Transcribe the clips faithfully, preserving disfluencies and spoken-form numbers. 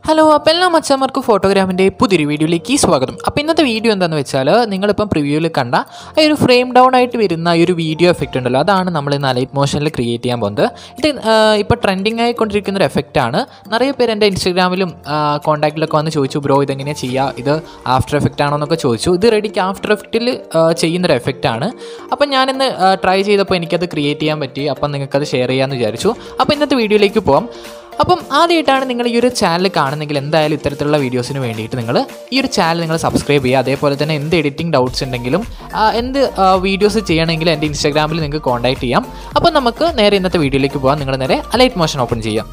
Hello, അപ്പോൾ എല്ലാ മച്ചന്മാർക്കും ഫോട്ടോഗ്രാമിൻ്റെ പുതിയൊരു വീഡിയോയിലേക്ക് സ്വാഗതം. അപ്പോൾ ഇന്നത്തെ വീഡിയോ എന്താണെന്ന് വെച്ചാൽ, നിങ്ങളിപ്പം പ്രിവ്യൂവിൽ കണ്ട ആ ഒരു ഫ്രെയിം ഡൗൺ ആയിട്ട് വരുന്ന ഈ ഒരു വീഡിയോ എഫക്റ്റ് ഉണ്ടല്ലോ, അതാണ് നമ്മൾ ഇന്ന് അലൈറ്റ് മോഷനിൽ ക്രിയേറ്റ് ചെയ്യാൻ പോകുന്നത്. ഇത് ഇപ്പോൾ ട്രെൻഡിങ് ആയിക്കൊണ്ടിരിക്കുന്ന ഒരു എഫക്റ്റാണ്. നിറയെ പേര് എൻ്റെ ഇൻസ്റ്റാഗ്രാമിലും കോൺടാക്റ്റിലൊക്കെ വന്ന് ചോദിച്ചു, ബ്രോ ഇതെങ്ങനെയാണ് ചെയ്യുക, ഇത് ആഫ്റ്റർ എഫക്റ്റ് ആണോ എന്നൊക്കെ ചോദിച്ചു. ഇത് റെഡിക്ക് ആഫ്റ്റർ എഫക്റ്റിൽ ചെയ്യുന്നൊരു എഫക്റ്റാണ്. അപ്പം ഞാനിന്ന് ട്രൈ ചെയ്തപ്പോൾ എനിക്കത് ക്രിയേറ്റ് ചെയ്യാൻ പറ്റി. അപ്പം നിങ്ങൾക്കത് ഷെയർ ചെയ്യാമെന്ന് വിചാരിച്ചു. അപ്പോൾ ഇന്നത്തെ വീഡിയോയിലേക്ക് പോകാം. അപ്പം ആദ്യമായിട്ടാണ് നിങ്ങൾ ഈ ഒരു ചാനൽ കാണുന്നെങ്കിൽ എന്തായാലും ഇത്തരത്തിലുള്ള വീഡിയോസിന് വേണ്ടിയിട്ട് നിങ്ങൾ ഈ ഒരു ചാനൽ നിങ്ങൾ സബ്സ്ക്രൈബ് ചെയ്യുക. അതേപോലെ തന്നെ എന്ത് എഡിറ്റിംഗ് ഡൗട്ട്സ് ഉണ്ടെങ്കിലും എന്ത് വീഡിയോസ് ചെയ്യണമെങ്കിലും എൻ്റെ ഇൻസ്റ്റാഗ്രാമിൽ നിങ്ങൾക്ക് കോൺടാക്ട് ചെയ്യാം. അപ്പം നമുക്ക് നേരെ ഇന്നത്തെ വീഡിയോയിലേക്ക് പോകാം. നിങ്ങൾ നേരെ അലൈറ്റ് മോഷൻ ഓപ്പൺ ചെയ്യാം.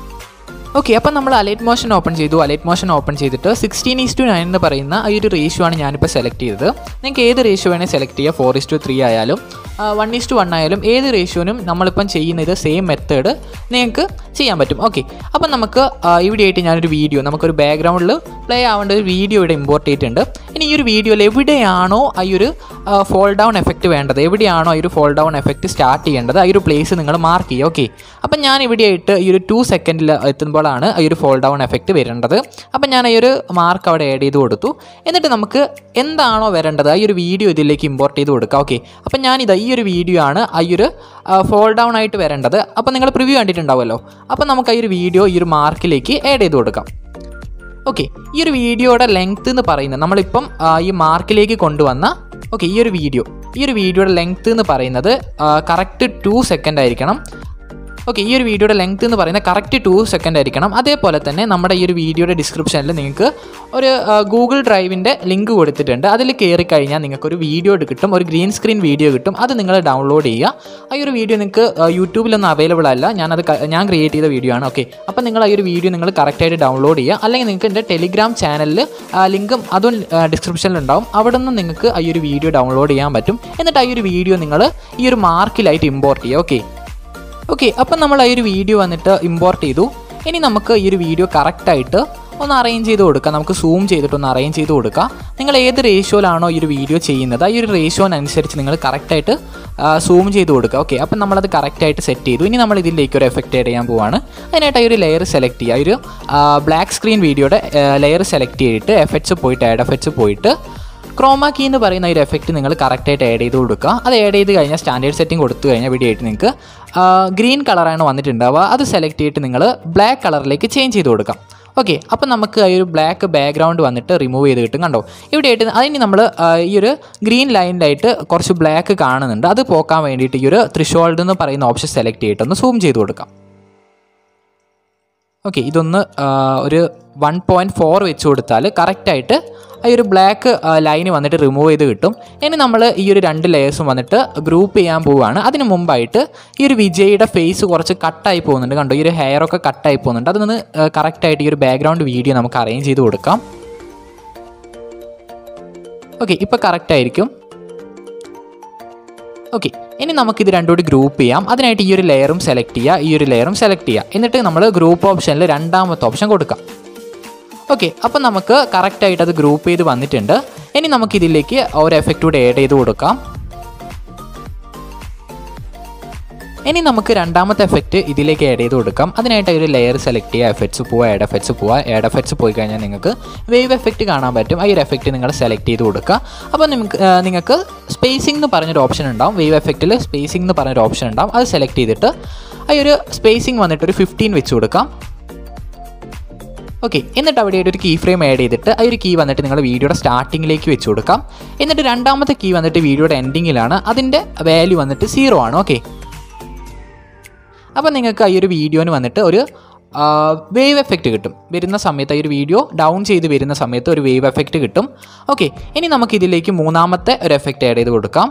ഓക്കെ, അപ്പം നമ്മൾ അലൈറ്റ് മോഷൻ ഓപ്പൺ ചെയ്തു. അലൈറ്റ് മോഷൻ ഓപ്പൺ ചെയ്തിട്ട് സിക്സ്റ്റീൻ ഈസ് ടു നയൻ എന്ന് പറയുന്ന ഈ ഒരു റേഷ്യോ ആണ് ഞാനിപ്പോൾ സെലക്ട് ചെയ്തത്. നിങ്ങൾക്ക് ഏത് റേഷ്യോ വേണേൽ സെലക്ട് ചെയ്യുക. ഫോർ ഈസ് ടു ത്രീ ആയാലും വൺ ഈസ് ടു വൺ ആയാലും ഏത് റേഷ്യോനും നമ്മളിപ്പം ചെയ്യുന്ന ഇത് സെയിം മെത്തേഡ് നിങ്ങൾക്ക് ചെയ്യാൻ പറ്റും. ഓക്കെ, അപ്പം നമുക്ക് ഇവിടെ ആയിട്ട് ഞാനൊരു വീഡിയോ, നമുക്കൊരു ബാക്ക്ഗ്രൗണ്ടിൽ പ്ലേ ആവേണ്ട ഒരു വീഡിയോ ഇവിടെ ഇമ്പോർട്ട് ചെയ്തിട്ടുണ്ട്. ഇനി ഈ ഒരു വീഡിയോയിൽ എവിടെയാണോ ആ ഒരു ഫോൾ ഡൗൺ എഫക്റ്റ് വേണ്ടത്, എവിടെയാണോ ആ ഒരു ഫോൾ ഡൗൺ എഫക്റ്റ് സ്റ്റാർട്ട് ചെയ്യേണ്ടത്, ആ ഒരു പ്ലേസ് നിങ്ങൾ മാർക്ക് ചെയ്യുക. ഓക്കെ, അപ്പം ഞാൻ ഇവിടെയായിട്ട് ഈ ഒരു ടു സെക്കൻഡിൽ എത്തുമ്പോഴാണ് ഈ ഒരു ഫോൾ ഡൗൺ എഫക്റ്റ് വരേണ്ടത്. അപ്പം ഞാൻ ഈ ഒരു മാർക്ക് അവിടെ ആഡ് ചെയ്ത് കൊടുത്തു. എന്നിട്ട് നമുക്ക് എന്താണോ വരേണ്ടത് ആ ഒരു വീഡിയോ ഇതിലേക്ക് ഇമ്പോർട്ട് ചെയ്ത് കൊടുക്കുക. ഓക്കെ, അപ്പം ഞാനിത് ഈ ഒരു വീഡിയോ ആണ് ആ ഒരു ഫോൾ ഡൗൺ ആയിട്ട് വരേണ്ടത്. അപ്പം നിങ്ങൾ പ്രിവ്യൂ കണ്ടിട്ടുണ്ടാവുമല്ലോ. അപ്പം നമുക്ക് ഈ ഒരു വീഡിയോ ഈ ഒരു മാർക്കിലേക്ക് ആഡ് ചെയ്ത് കൊടുക്കാം. ഓക്കെ, ഈ ഒരു വീഡിയോയുടെ ലെങ്ത്ത് എന്ന് പറയുന്നത് നമ്മളിപ്പം ഈ മാർക്കിലേക്ക് കൊണ്ടുവന്ന ഓക്കെ ഈ ഒരു വീഡിയോ ഈ ഒരു വീഡിയോയുടെ ലെങ്ത്ത് എന്ന് പറയുന്നത് കറക്റ്റ് ടു സെക്കൻഡ് ആയിരിക്കണം. ഓക്കെ, ഈ ഒരു വീഡിയോയുടെ ലെങ്ത്ത് എന്ന് പറയുന്നത് കറക്റ്റ് ടു സെക്കൻഡ് ആയിരിക്കണം. അതേപോലെ തന്നെ നമ്മുടെ ഈ ഒരു വീഡിയോയുടെ ഡിസ്ക്രിപ്ഷനിൽ നിങ്ങൾക്ക് ഒരു ഗൂഗിൾ ഡ്രൈവിൻ്റെ ലിങ്ക് കൊടുത്തിട്ടുണ്ട്. അതിൽ കയറി കഴിഞ്ഞാൽ നിങ്ങൾക്കൊരു വീഡിയോ കിട്ടും, ഒരു ഗ്രീൻ സ്ക്രീൻ വീഡിയോ കിട്ടും. അത് നിങ്ങൾ ഡൗൺലോഡ് ചെയ്യുക. ആ ഒരു വീഡിയോ നിങ്ങൾക്ക് യൂട്യൂബിലൊന്നും അവൈലബിൾ അല്ല, ഞാനത് ഞാൻ ക്രിയേറ്റ് ചെയ്ത വീഡിയോ ആണ്. ഓക്കെ, അപ്പോൾ നിങ്ങൾ ആ ഒരു വീഡിയോ നിങ്ങൾ കറക്റ്റായിട്ട് ഡൗൺലോഡ് ചെയ്യുക. അല്ലെങ്കിൽ നിങ്ങൾക്ക് എൻ്റെ ടെലിഗ്രാം ചാനലിൽ ലിങ്കും അതും ഡിസ്ക്രിപ്ഷനിലുണ്ടാവും. അവിടെ നിന്ന് നിങ്ങൾക്ക് ആ ഒരു വീഡിയോ ഡൗൺലോഡ് ചെയ്യാൻ പറ്റും. എന്നിട്ട് ആ ഒരു വീഡിയോ നിങ്ങൾ ഈ ഒരു മാർക്കിലായിട്ട് ഇമ്പോർട്ട് ചെയ്യുക. ഓക്കെ ഓക്കെ അപ്പം നമ്മൾ ആ ഒരു വീഡിയോ വന്നിട്ട് ഇമ്പോർട്ട് ചെയ്തു. ഇനി നമുക്ക് ഈ ഒരു വീഡിയോ കറക്റ്റായിട്ട് ഒന്ന് അറേഞ്ച് ചെയ്ത് കൊടുക്കാം. നമുക്ക് സൂം ചെയ്തിട്ടൊന്ന് അറേഞ്ച് ചെയ്ത് കൊടുക്കാം. നിങ്ങൾ ഏത് റേഷ്യോയിലാണോ ഈ ഒരു വീഡിയോ ചെയ്യുന്നത് ആ ഒരു റേഷ്യോനനുസരിച്ച് നിങ്ങൾ കറക്റ്റായിട്ട് സൂം ചെയ്ത് കൊടുക്കുക. ഓക്കെ, അപ്പം നമ്മളത് കറക്റ്റായിട്ട് സെറ്റ് ചെയ്തു. ഇനി നമ്മൾ ഇതിലേക്ക് ഒരു എഫക്റ്റ് ആഡ് ചെയ്യാൻ പോവാണ്. അതിനായിട്ട് ആ ഒരു ലെയർ സെലക്ട് ചെയ്യുക. ഒരു ബ്ലാക്ക് സ്ക്രീൻ വീഡിയോയുടെ ലെയർ സെലക്ട് ചെയ്തിട്ട് എഫക്ട്സ് പോയിട്ട് ആഡ് എഫക്ട്സ് പോയിട്ട് ക്രോമാ കീ എന്ന് പറയുന്ന ഒരു എഫക്റ്റ് നിങ്ങൾ കറക്റ്റായിട്ട് ആഡ് ചെയ്ത് കൊടുക്കുക. അത് ആഡ് ചെയ്ത് കഴിഞ്ഞാൽ സ്റ്റാൻഡേർഡ് സെറ്റിംഗ് കൊടുത്തു കഴിഞ്ഞാൽ വീഡിയോ ആയിട്ട് നിങ്ങൾക്ക് ഗ്രീൻ കളറാണ് വന്നിട്ടുണ്ടാവുക. അത് സെലക്ട് ചെയ്തിട്ട് നിങ്ങൾ ബ്ലാക്ക് കളറിലേക്ക് ചേഞ്ച് ചെയ്ത് കൊടുക്കാം. ഓക്കെ, അപ്പം നമുക്ക് ഈ ഒരു ബ്ലാക്ക് ബാക്ക്ഗ്രൗണ്ട് വന്നിട്ട് റിമൂവ് ചെയ്ത് കിട്ടും. കണ്ടോ, ഇവിടെ ആയിട്ട് അതിന് നമ്മൾ ഈ ഒരു ഗ്രീൻ ലൈനിലായിട്ട് കുറച്ച് ബ്ലാക്ക് കാണുന്നുണ്ട്. അത് പോക്കാൻ വേണ്ടിയിട്ട് ഈ ഒരു ത്രിഷോൾഡ് എന്ന് പറയുന്ന ഓപ്ഷൻ സെലക്ട് ചെയ്തിട്ടൊന്ന് സൂം ചെയ്ത് കൊടുക്കാം. ഓക്കെ, ഇതൊന്ന് ഒരു വൺ പോയിൻറ്റ് ഫോർ വെച്ച് കൊടുത്താൽ കറക്റ്റായിട്ട് ഈ ഒരു ബ്ലാക്ക് ലൈന് വന്നിട്ട് റിമൂവ് ചെയ്ത് കിട്ടും. ഇനി നമ്മൾ ഈ ഒരു രണ്ട് ലെയേഴ്സും വന്നിട്ട് ഗ്രൂപ്പ് ചെയ്യാൻ പോവുകയാണ്. അതിന് മുമ്പായിട്ട് ഈ ഒരു വിജയുടെ ഫേസ് കുറച്ച് കട്ടായി പോകുന്നുണ്ട്. കണ്ടോ, ഈ ഒരു ഹെയറൊക്കെ കട്ടായി പോകുന്നുണ്ട്. അതിൽ നിന്ന് കറക്റ്റായിട്ട് ഈ ഒരു ബാക്ക്ഗ്രൗണ്ട് വീഡിയോ നമുക്ക് അറേഞ്ച് ചെയ്ത് കൊടുക്കാം. ഓക്കെ, ഇപ്പോൾ കറക്റ്റായിരിക്കും. ഓക്കെ, ഇനി നമുക്കിത് രണ്ടും കൂടി ഗ്രൂപ്പ് ചെയ്യാം. അതിനായിട്ട് ഈ ഒരു ലെയറും സെലക്ട് ചെയ്യുക, ഈ ഒരു ലെയറും സെലക്ട് ചെയ്യുക. എന്നിട്ട് നമ്മൾ ഗ്രൂപ്പ് ഓപ്ഷനിൽ രണ്ടാമത്തെ ഓപ്ഷൻ കൊടുക്കാം. ഓക്കെ, അപ്പം നമുക്ക് കറക്റ്റായിട്ട് അത് ഗ്രൂപ്പ് ചെയ്ത് വന്നിട്ടുണ്ട്. ഇനി നമുക്കിതിലേക്ക് ഒരു എഫക്റ്റ് കൂടെ ആഡ് ചെയ്ത് കൊടുക്കാം. ഇനി നമുക്ക് രണ്ടാമത്തെ എഫക്റ്റ് ഇതിലേക്ക് ആഡ് ചെയ്ത് കൊടുക്കാം. അതിനായിട്ട് ഒരു ലെയർ സെലക്ട് ചെയ്യുക, എഫക്ട്സ് പോവുക, ആഡ് എഫക്ട്സ് പോവുക. ആഡ് എഫക്ട്സ് പോയി കഴിഞ്ഞാൽ നിങ്ങൾക്ക് വേവ് എഫക്റ്റ് കാണാൻ പറ്റും. ആ ഒരു എഫക്റ്റ് നിങ്ങൾ സെലക്ട് ചെയ്ത് കൊടുക്കുക. അപ്പോൾ നിങ്ങൾക്ക് നിങ്ങൾക്ക് സ്പേസിംഗ് എന്ന് പറഞ്ഞൊരു ഓപ്ഷൻ ഉണ്ടാവും. വേവ് എഫക്റ്റിൽ സ്പേസിംഗ് എന്ന് പറഞ്ഞൊരു ഓപ്ഷൻ ഉണ്ടാവും. അത് സെലക്ട് ചെയ്തിട്ട് ആ ഒരു സ്പേസിംഗ് വന്നിട്ട് ഒരു ഫിഫ്റ്റീൻ വെച്ച് കൊടുക്കാം. ഓക്കെ, എന്നിട്ട് അവിടെ ഒരു കീ ഫ്രെയിം ആഡ് ചെയ്തിട്ട് ആ ഒരു കീ വന്നിട്ട് നിങ്ങൾ വീഡിയോയുടെ സ്റ്റാർട്ടിങ്ങിലേക്ക് വെച്ച് കൊടുക്കാം. എന്നിട്ട് രണ്ടാമത്തെ കീ വന്നിട്ട് വീഡിയോയുടെ എൻഡിങ്ങിലാണ്. അതിൻ്റെ വാല്യൂ വന്നിട്ട് സീറോ ആണ്. ഓക്കെ, അപ്പോൾ നിങ്ങൾക്ക് ഈ ഒരു വീഡിയോന് വന്നിട്ട് ഒരു വേവ് എഫക്റ്റ് കിട്ടും. വരുന്ന സമയത്ത് ഈ ഒരു വീഡിയോ ഡൗൺ ചെയ്ത് വരുന്ന സമയത്ത് ഒരു വേവ് എഫക്റ്റ് കിട്ടും. ഓക്കെ, ഇനി നമുക്കിതിലേക്ക് മൂന്നാമത്തെ ഒരു എഫക്റ്റ് ആഡ് ചെയ്ത് കൊടുക്കാം.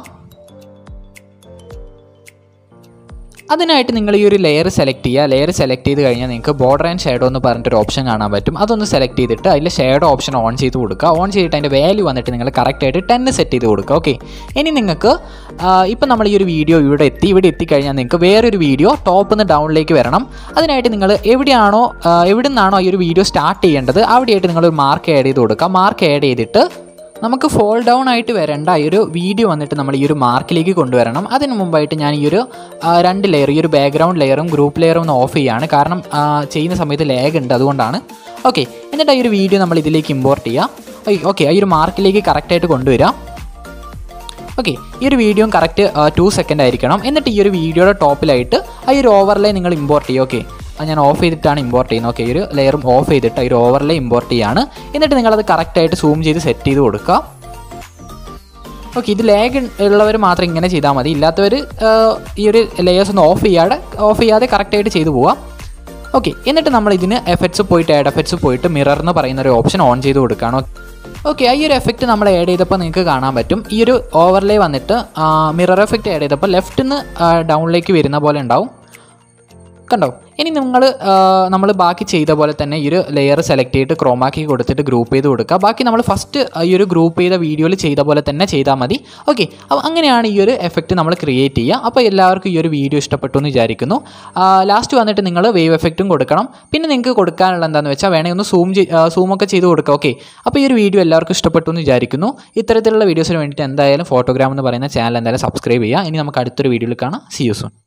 അതിനായിട്ട് നിങ്ങൾ ഈ ഒരു ലെയർ സെലക്ട് ചെയ്യുക. ലെയർ സെലക്ട് ചെയ്ത് കഴിഞ്ഞാൽ നിങ്ങൾക്ക് ബോർഡർ ആൻഡ് ഷാഡോ എന്ന് പറഞ്ഞിട്ടൊരു ഓപ്ഷൻ കാണാൻ പറ്റും. അതൊന്ന് സെലക്ട് ചെയ്തിട്ട് അതിൽ ഷാഡോ ഓപ്ഷൻ ഓൺ ചെയ്ത് കൊടുക്കുക. ഓൺ ചെയ്തിട്ട് അതിൻ്റെ വാല്യൂ വന്നിട്ട് നിങ്ങൾ കറക്റ്റായിട്ട് ടെൻ സെറ്റ് ചെയ്ത് കൊടുക്കുക. ഓക്കെ, ഇനി നിങ്ങൾക്ക് ഇപ്പം നമ്മൾ ഈ ഒരു വീഡിയോ ഇവിടെ എത്തി ഇവിടെ എത്തിക്കഴിഞ്ഞാൽ നിങ്ങൾക്ക് വേറൊരു വീഡിയോ ടോപ്പിൽ നിന്ന് ഡൗണിലേക്ക് വരണം. അതിനായിട്ട് നിങ്ങൾ എവിടെയാണോ എവിടെ നിന്നാണോ ഈ ഒരു വീഡിയോ സ്റ്റാർട്ട് ചെയ്യേണ്ടത് അവിടെയായിട്ട് നിങ്ങളൊരു മാർക്ക് ആഡ് ചെയ്ത് കൊടുക്കുക. മാർക്ക് ആഡ് ചെയ്തിട്ട് നമുക്ക് ഫോൾ ഡൗൺ ആയിട്ട് വരേണ്ട ഈ ഒരു വീഡിയോ വന്നിട്ട് നമ്മൾ ഈ ഒരു മാർക്കിലേക്ക് കൊണ്ടുവരണം. അതിന് മുമ്പായിട്ട് ഞാൻ ഈ ഒരു രണ്ട് ലെയർ ഈ ഒരു ബാക്ക്ഗ്രൗണ്ട് ലെയറും ഗ്രൂപ്പ് ലെയറും ഒന്ന് ഓഫ് ചെയ്യുകയാണ്. കാരണം ചെയ്യുന്ന സമയത്ത് ലാഗ് ഉണ്ട്, അതുകൊണ്ടാണ്. ഓക്കെ, എന്നിട്ട് ഈ ഒരു വീഡിയോ നമ്മൾ ഇതിലേക്ക് ഇമ്പോർട്ട് ചെയ്യുക. ഓക്കെ, ഈ ഒരു മാർക്കിലേക്ക് കറക്റ്റായിട്ട് കൊണ്ടുവരിക. ഓക്കെ, ഈ ഒരു വീഡിയോ കറക്റ്റ് ടു സെക്കൻഡ് ആയിരിക്കണം. എന്നിട്ട് ഈ ഒരു വീഡിയോയുടെ ടോപ്പിലായിട്ട് ആ ഒരു ഓവർലേ നിങ്ങൾ ഇമ്പോർട്ട് ചെയ്യുക. ഓക്കെ, ഞാൻ ഓഫ് ചെയ്തിട്ടാണ് ഇമ്പോർട്ട് ചെയ്യുന്നത്. ഓക്കെ, ഈ ഒരു ലെയറും ഓഫ് ചെയ്തിട്ട് ഈ ഒരു ഓവർലേ ഇമ്പോർട്ട് ചെയ്യുകയാണ്. എന്നിട്ട് നിങ്ങളത് കറക്റ്റായിട്ട് സൂം ചെയ്ത് സെറ്റ് ചെയ്ത് കൊടുക്കുക. ഓക്കെ, ഇത് ലാഗ് ഉള്ളവർ മാത്രം ഇങ്ങനെ ചെയ്താൽ മതി. ഇല്ലാത്തവർ ഈ ഒരു ലെയേഴ്സ് ഒന്ന് ഓഫ് ചെയ്യാതെ ഓഫ് ചെയ്യാതെ കറക്റ്റായിട്ട് ചെയ്തു പോവാം. ഓക്കെ, എന്നിട്ട് നമ്മൾ ഇതിന് എഫക്ട്സ് പോയിട്ട് ആഡ് എഫക്ട്സ് പോയിട്ട് മിറർ എന്ന് പറയുന്ന ഒരു ഓപ്ഷൻ ഓൺ ചെയ്ത് കൊടുക്കുകയാണ്. ഓക്കെ, ഈ ഒരു എഫക്റ്റ് നമ്മൾ ആഡ് ചെയ്തപ്പോൾ നിങ്ങൾക്ക് കാണാൻ പറ്റും. ഈ ഒരു ഓവർലേ വന്നിട്ട് മിറർ എഫക്റ്റ് ആഡ് ചെയ്തപ്പോൾ ലെഫ്റ്റിൽ നിന്ന് ഡൗണിലേക്ക് വരുന്ന പോലെ ഉണ്ടാവും. കണ്ടോ? ഇനി നിങ്ങൾ നമ്മൾ ബാക്കി ചെയ്ത പോലെ തന്നെ ഈ ഒരു ലെയർ സെലക്ട് ചെയ്തിട്ട് ക്രോമാക്കി കൊടുത്തിട്ട് ഗ്രൂപ്പ് ചെയ്ത് കൊടുക്കുക. ബാക്കി നമ്മൾ ഫസ്റ്റ് ഈ ഒരു ഗ്രൂപ്പ് ചെയ്ത വീഡിയോയിൽ ചെയ്ത പോലെ തന്നെ ചെയ്താൽ മതി. ഓക്കെ, അപ്പോൾ അങ്ങനെയാണ് ഈ ഒരു എഫക്റ്റ് നമ്മൾ ക്രിയേറ്റ് ചെയ്യുക. അപ്പോൾ എല്ലാവർക്കും ഈ ഒരു വീഡിയോ ഇഷ്ടപ്പെട്ടു എന്ന് വിചാരിക്കുന്നു. ലാസ്റ്റ് വന്നിട്ട് നിങ്ങൾ വേവ് എഫക്റ്റും കൊടുക്കണം. പിന്നെ നിങ്ങൾക്ക് കൊടുക്കാനുള്ള എന്താണെന്ന് വെച്ചാൽ വേണമെങ്കിൽ ഒന്ന് സൂം സൂമൊക്കെ ചെയ്ത് കൊടുക്കുക. ഓക്കെ, അപ്പോൾ ഈ ഒരു വീഡിയോ എല്ലാവർക്കും ഇഷ്ടപ്പെട്ടു എന്ന് വിചാരിക്കുന്നു. ഇത്തരത്തിലുള്ള വീഡിയോസിന് വേണ്ടിയിട്ട് എന്തായാലും ഫോട്ടോഗ്രാം എന്ന് പറയുന്ന ചാനൽ എന്തായാലും സബ്സ്ക്രൈബ് ചെയ്യുക. ഇനി നമുക്ക് അടുത്തൊരു വീഡിയോയിൽ കാണാം. See you soon.